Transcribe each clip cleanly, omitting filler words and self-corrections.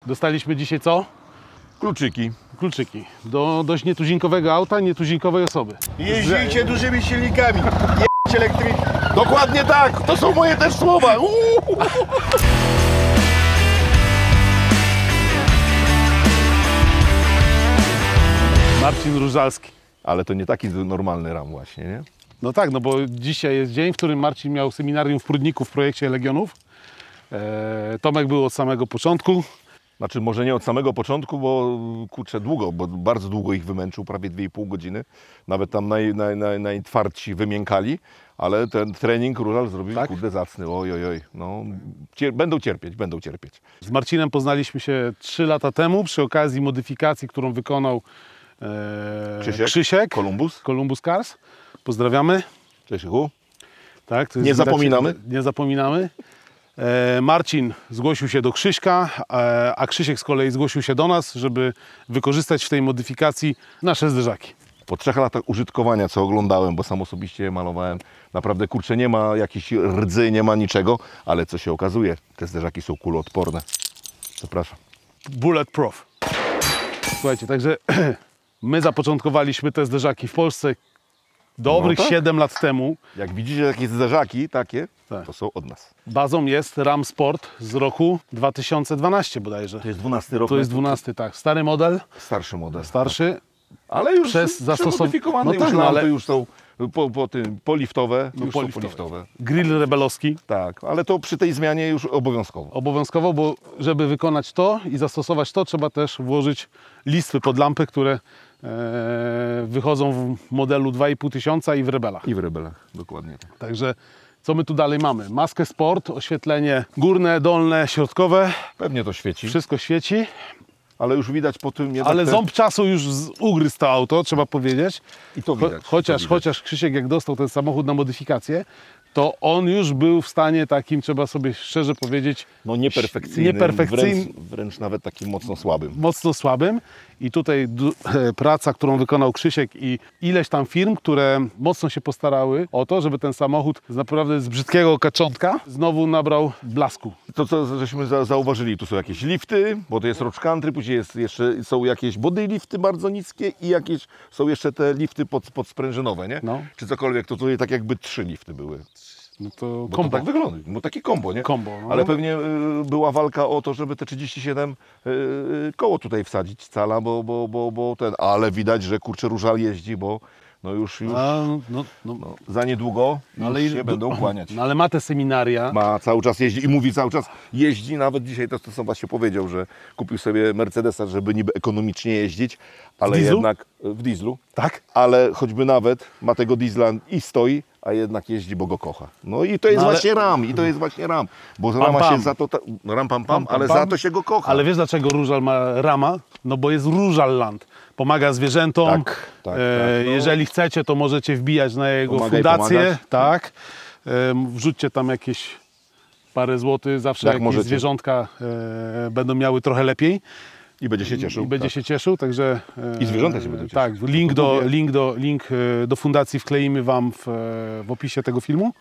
Dostaliśmy dzisiaj co? Kluczyki. Kluczyki. Do dość nietuzinkowego auta, nietuzinkowej osoby. Jeździcie dużymi silnikami. Jeździcie elektryki. Dokładnie tak. To są moje też słowa. Marcin Różalski. Ale to nie taki normalny ram właśnie, nie? No tak, no bo dzisiaj jest dzień, w którym Marcin miał seminarium w Prudniku w projekcie Legionów. Tomek był od samego początku. Znaczy może nie od samego początku, bo kurczę długo, bo bardzo długo ich wymęczył, prawie 2,5 godziny. Nawet tam najtwardsi wymiękali, ale ten trening Różal zrobił, tak? Kurde, zacny. Oj. No, będą cierpieć. Z Marcinem poznaliśmy się 3 lata temu przy okazji modyfikacji, którą wykonał Krzysiek. Columbus Cars. Pozdrawiamy. Cześć, Hu. Tak, to jest nie zapominamy. Nie zapominamy. Marcin zgłosił się do Krzyśka, a Krzysiek z kolei zgłosił się do nas, żeby wykorzystać w tej modyfikacji nasze zderzaki. Po 3 latach użytkowania, co oglądałem, bo sam osobiście je malowałem, naprawdę kurczę, nie ma jakiejś rdzy, nie ma niczego, ale co się okazuje, te zderzaki są kuloodporne. Zapraszam. Bulletproof. Słuchajcie, także my zapoczątkowaliśmy te zderzaki w Polsce dobrych 7 lat temu. Jak widzicie takie zderzaki, tak. To są od nas. Bazą jest Ram Sport z roku 2012 bodajże. To jest 12 rok. To jest 12, tak. Stary model. Starszy model. Starszy. Tak. Ale już przez zastosowane, no tak, już ale już są poliftowe. No, poliftowe. Grill rebelowski. Tak, ale to przy tej zmianie już obowiązkowo. Obowiązkowo, bo żeby wykonać to i zastosować to, trzeba też włożyć listwy pod lampy, które wychodzą w modelu 2500 i w rebelach. I w rebelach, dokładnie tak. Także co my tu dalej mamy? Maskę sport, oświetlenie górne, dolne, środkowe. Pewnie to świeci. Wszystko świeci. Ale już widać po tym... Ale ząb czasu już ugryzł to auto, trzeba powiedzieć. I to widać. Chociaż Krzysiek jak dostał ten samochód na modyfikację, to on już był w stanie takim, trzeba sobie szczerze powiedzieć... No nieperfekcyjnym. Wręcz nawet takim mocno słabym. Mocno słabym. I tutaj praca, którą wykonał Krzysiek i ileś tam firm, które mocno się postarały o to, żeby ten samochód naprawdę z brzydkiego kaczątka znowu nabrał blasku. To, co żeśmy zauważyli, tu są jakieś lifty, bo to jest Roach Country, później są jakieś body lifty bardzo niskie i są jeszcze te lifty podsprężynowe, nie? No. Czy cokolwiek, to tutaj tak jakby 3 lifty były. No to bo kombo. to tak wygląda, no taki kombo, nie? Kombo, no. Ale pewnie była walka o to, żeby te 37 koło tutaj wsadzić cala, bo ale widać, że kurczę Różal jeździ, bo no już za niedługo się będą kłaniać. No ale ma te seminaria. Ma, cały czas jeździ i mówi cały czas jeździ, nawet dzisiaj to co właśnie powiedział, że kupił sobie Mercedesa, żeby niby ekonomicznie jeździć, ale jednak w dieslu. Tak? Ale choćby nawet ma tego diesla i stoi, a jednak jeździ, bo go kocha. No i to jest właśnie ram, bo rama się za to, ale za to się go kocha. Ale wiesz dlaczego Różal ma rama? No bo jest Różalland. Pomaga zwierzętom. Tak, no. Jeżeli chcecie, to możecie wbijać na jego fundację. Tak. Wrzućcie tam jakieś parę złotych, zawsze jakieś możecie. Zwierzątka będą miały trochę lepiej. I będzie się cieszył. Się cieszył, także... I zwierzęta się będą cieszyć. Tak, link do fundacji wkleimy Wam w opisie tego filmu.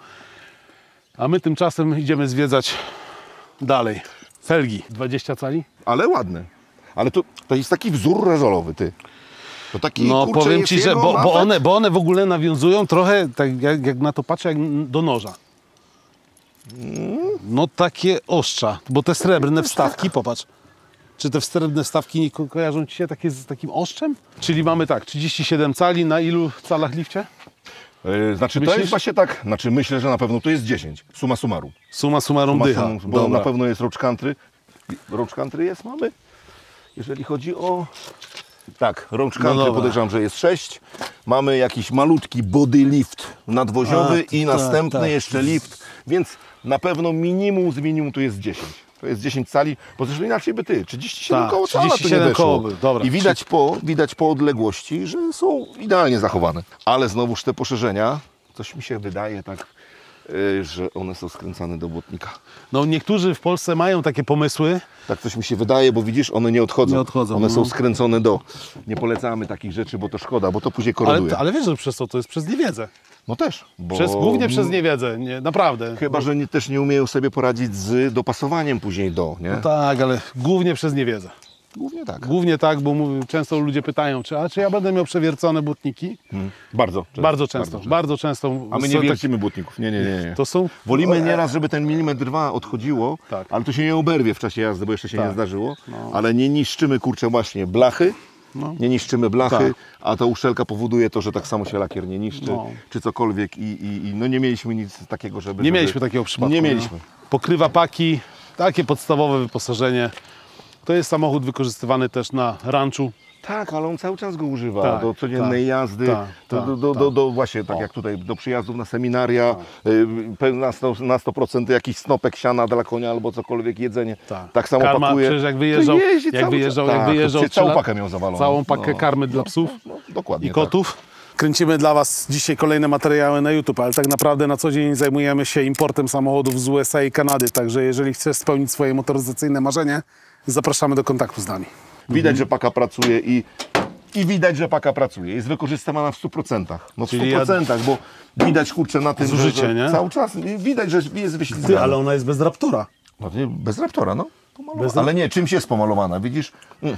A my tymczasem idziemy zwiedzać dalej. Felgi, 20 cali. Ale ładne. Ale to jest taki wzór rezolowy, ty. To taki, no kurczę, powiem Ci, że bo one w ogóle nawiązują trochę, tak jak na to patrzę, jak do noża. No takie ostrza, bo te srebrne wstawki, popatrz. Czy te srebrne wstawki nie kojarzą Ci się takie z takim ostrzem? Czyli mamy tak, 37 cali, na ilu calach lifcie? Znaczy to jest właśnie tak, myślę, że na pewno to jest 10, summa summarum. Summa summarum dycha. Bo na pewno jest Roach Country. Roach Country mamy, jeżeli chodzi o... Tak, Roach Country podejrzewam, że jest 6. Mamy jakiś malutki body lift nadwoziowy i następny jeszcze lift, więc na pewno minimum z minimum to jest 10. To jest 10 cali, bo zresztą inaczej by 37 koło cala 37 koło by. Dobra. I widać po odległości, że są idealnie zachowane. Ale znowuż te poszerzenia, coś mi się wydaje tak że one są skręcane do błotnika. No niektórzy w Polsce mają takie pomysły. Tak coś mi się wydaje, bo widzisz, one nie odchodzą. Nie odchodzą, One no. są skręcone do. Nie polecamy takich rzeczy, bo to szkoda, bo to później koroduje. Ale wiesz, że przez to jest przez niewiedzę. No też. Bo... Głównie przez niewiedzę, nie, naprawdę. Chyba, że też nie umieją sobie poradzić z dopasowaniem później do, nie? No tak, ale głównie przez niewiedzę. Głównie tak. Głównie tak, bo często ludzie pytają, czy ja będę miał przewiercone błotniki? Bardzo. Bardzo często. A my nie wiercimy błotników. Nie. To są... Wolimy nieraz, żeby ten milimetr 2 odchodziło, Tak. ale to się nie oberwie w czasie jazdy, bo jeszcze się Tak. nie zdarzyło. No. Ale nie niszczymy, kurczę, właśnie blachy. No. Nie niszczymy blachy, Tak. a ta uszczelka powoduje to, że tak samo się lakier nie niszczy, No. czy cokolwiek i no nie mieliśmy nic takiego, żeby... Nie mieliśmy takiego przypadku. Nie mieliśmy. No. Pokrywa paki, takie podstawowe wyposażenie. To jest samochód wykorzystywany też na ranczu. Tak, ale on cały czas go używa Tak, do codziennej tak, jazdy, tak, do właśnie tak jak tutaj, do przyjazdów na seminaria, na 100% jakiś snopek siana dla konia albo cokolwiek jedzenie. Tak samo Karma, pakuje. przecież jak To wyjeżdżał, jeździ cały czas. Tak, całą pakę miał zawaloną. Całą pakę karmy dla psów Dokładnie i kotów. Kręcimy dla Was dzisiaj kolejne materiały na YouTube, ale tak naprawdę na co dzień zajmujemy się importem samochodów z USA i Kanady, także jeżeli chcesz spełnić swoje motoryzacyjne marzenie, zapraszamy do kontaktu z nami. Widać, że paka pracuje i widać, że paka pracuje. Jest wykorzystywana w 100%. No w Czyli 100%, bo widać, kurczę, na tym, Zużycie, że nie? cały czas widać, że jest wyślizgana. Ty, ale ona jest bez Raptora. No, bez Raptora, no. Bez Ale nie, czymś jest pomalowana, widzisz?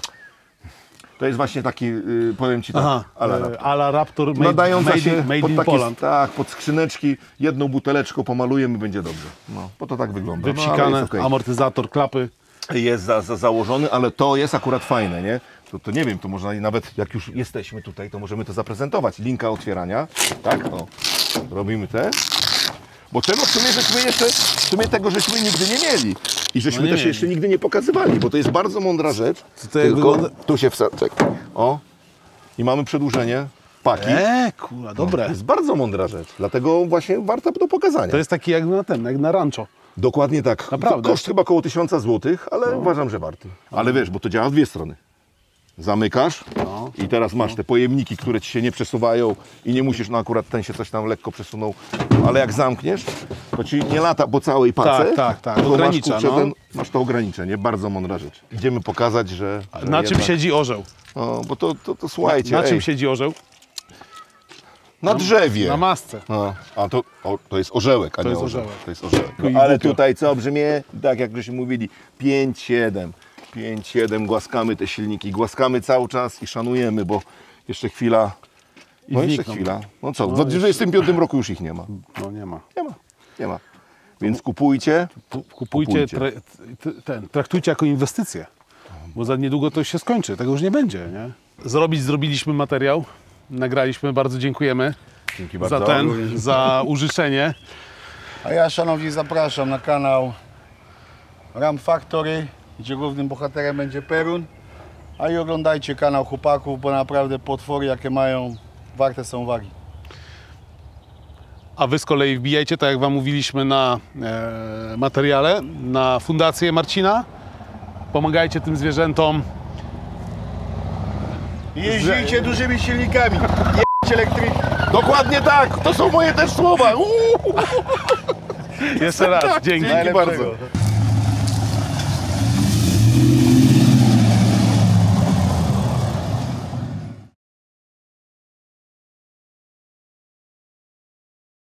To jest właśnie taki, powiem Ci tak, Aha, a la Raptor nadająca się made pod in takie, Poland. tak, pod skrzyneczki, jedną buteleczką pomalujemy, będzie dobrze. No, bo to tak wygląda. Wypsikane, No, ale jest okej. amortyzator, klapy. Jest założony, ale to jest akurat fajne, nie? To nie wiem, to można nawet, jak już jesteśmy tutaj, to możemy to zaprezentować. Linka otwierania, tak? O, robimy te. Bo tego w sumie tego żeśmy nigdy nie mieli. I żeśmy nie też mieli. jeszcze nigdy nie pokazywali, bo to jest bardzo mądra rzecz. to jak wygląda? Tu się wsadza. O. I mamy przedłużenie paki. Kurwa, To dobre. jest bardzo mądra rzecz. Dlatego właśnie warta do pokazania. To jest taki jak na rancho. Dokładnie tak. Naprawdę. Koszt chyba około 1000 zł, ale uważam, że warty. Ale wiesz, bo to działa w dwie strony. Zamykasz i teraz masz te pojemniki, które ci się nie przesuwają i nie musisz, no akurat ten się coś tam lekko przesunął, ale jak zamkniesz, to ci nie lata po całej pace. Tak. tylko Ogranicza, masz, kurczę, no. masz to ograniczenie, bardzo mądra rzecz. Idziemy pokazać, że Na czym jednak, siedzi orzeł? no, bo to słuchajcie, Na czym ej, siedzi orzeł? na drzewie. Na masce. No, a to jest orzełek, a To nie jest orzeł. orzełek. To jest orzełek. I No, ale głupio. tutaj co brzmie, tak jak żeśmy mówili, 5-7. 5-7, głaskamy te silniki, głaskamy cały czas i szanujemy, bo jeszcze chwila. I No jeszcze znikną. chwila. No co, w 2025 roku już ich nie ma. No nie ma. Nie ma. Więc kupujcie. Kupujcie, traktujcie jako inwestycję, bo za niedługo to się skończy, tego już nie będzie, nie? Zrobiliśmy materiał, nagraliśmy, bardzo dziękujemy Dzięki za użyczenie. A ja, szanowni, zapraszam na kanał Ram Factory, gdzie głównym bohaterem będzie Perun. A i oglądajcie kanał chłopaków, bo naprawdę potwory, jakie mają, warte są uwagi. A Wy z kolei wbijajcie, tak jak Wam mówiliśmy na materiale, na Fundację Marcina. Pomagajcie tym zwierzętom. Jeździcie dużymi silnikami, jeździcie elektryki. Dokładnie tak, to są moje też słowa. Jeszcze raz, dzięki. Dzięki bardzo.